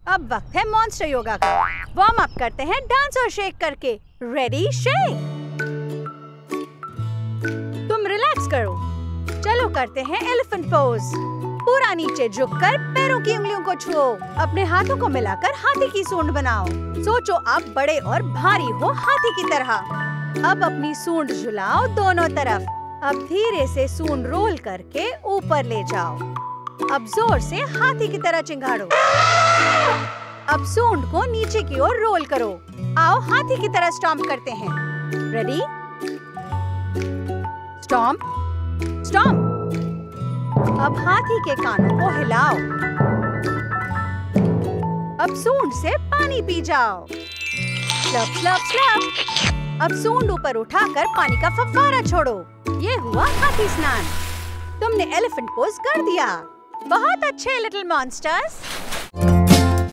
अब वक्त है मॉन्स्टर योगा का। वार्म अप करते हैं डांस और शेक करके। Ready, shake. तुम रिलैक्स करो। चलो करते हैं एलिफेंट पोज। पूरा नीचे झुककर पैरों की उंगलियों को छुओ। अपने हाथों को मिलाकर हाथी की सूंड बनाओ। सोचो आप बड़े और भारी हो हाथी की तरह। अब अपनी सूंड झुलाओ दोनों तरफ। अब धीरे से सूंड रोल करके ऊपर ले जाओ। अब जोर से हाथी की तरह चिंगाड़ो। अब सूंड को नीचे की ओर रोल करो। आओ हाथी की तरह स्टॉम्प करते हैं। Ready, stomp, stomp. अब हाथी के कानों को हिलाओ। अब सूंड से पानी पी जाओ। स्लप स्लप स्लप। अब सूंड ऊपर उठाकर पानी का फव्वारा छोड़ो। ये हुआ हाथी स्नान। तुमने एलिफेंट पोज कर दिया। बहुत अच्छे लिटिल मॉन्स्टर्स।